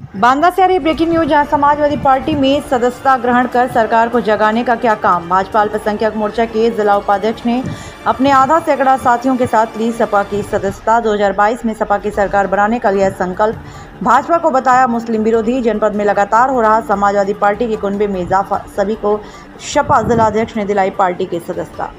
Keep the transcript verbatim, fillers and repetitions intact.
बांदा से आ रही breaking news. जहां समाजवादी पार्टी में सदस्यता ग्रहण कर सरकार को जगाने का क्या काम। भाजपा अल्पसंख्यक मोर्चा के जिला उपाध्यक्ष ने अपने आधा सैकड़ा साथियों के साथ ली सपा की सदस्यता। दो हज़ार बाईस में सपा की सरकार बनाने का लिया संकल्प। भाजपा को बताया मुस्लिम विरोधी। जनपद में लगातार हो रहा समाजवादी पार्टी के कुनबे में इजाफा। सभी को सपा जिलाध्यक्ष ने दिलाई पार्टी की सदस्यता।